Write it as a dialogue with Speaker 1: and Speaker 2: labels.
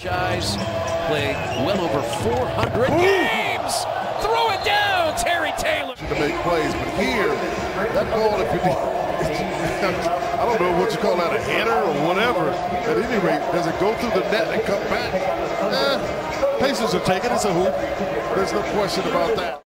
Speaker 1: Guys playing well over 400 games. Throw it down, Terry Taylor.
Speaker 2: To make plays, but here, that ball, if you I don't know what you call that, a header or whatever. At any rate, does it go through the net and come back? Pacers are taking it. It's a hoop. There's no question about that.